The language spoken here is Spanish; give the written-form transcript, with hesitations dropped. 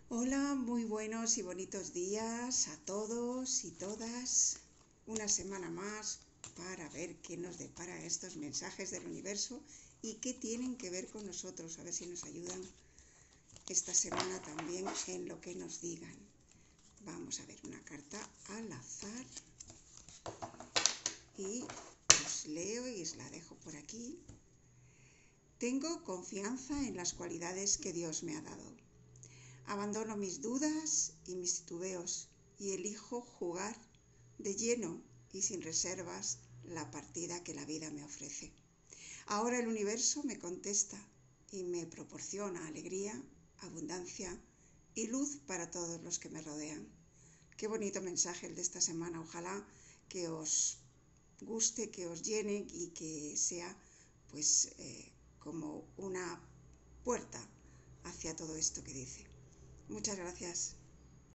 Hola, muy buenos y bonitos días a todos y todas. Una semana más para ver qué nos depara estos mensajes del universo y qué tienen que ver con nosotros. A ver si nos ayudan esta semana también en lo que nos digan. Vamos a ver una carta al azar y os leo y os la dejo por aquí. Tengo confianza en las cualidades que Dios me ha dado. Abandono mis dudas y mis titubeos y elijo jugar de lleno y sin reservas la partida que la vida me ofrece. Ahora el universo me contesta y me proporciona alegría, abundancia y luz para todos los que me rodean. Qué bonito mensaje el de esta semana. Ojalá que os guste, que os llene y que sea pues como una puerta hacia todo esto que dice. Muchas gracias.